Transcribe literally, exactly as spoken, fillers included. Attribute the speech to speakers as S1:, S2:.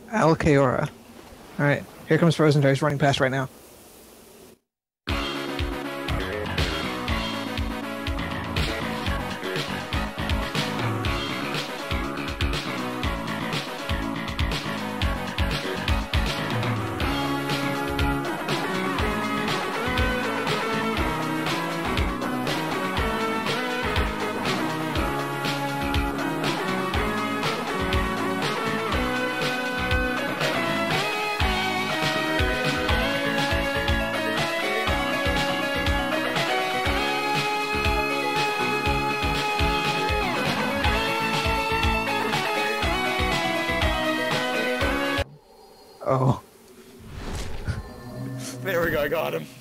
S1: Alcaora. Alright, here comes Frozen He's running past right now. Oh.
S2: There we go, I got him.